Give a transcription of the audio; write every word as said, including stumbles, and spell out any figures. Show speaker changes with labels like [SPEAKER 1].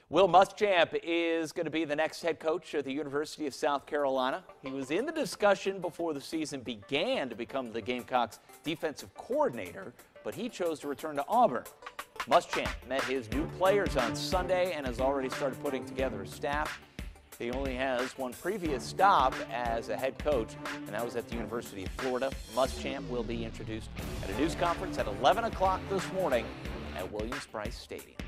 [SPEAKER 1] Will Muschamp is going to be the next head coach at the University of South Carolina. He was in the discussion before the season began to become the Gamecocks' defensive coordinator, but he chose to return to Auburn. Muschamp met his new players on Sunday and has already started putting together a staff. He only has one previous stop as a head coach, and that was at the University of Florida. Muschamp will be introduced at a news conference at eleven o'clock this morning at Williams-Brice Stadium.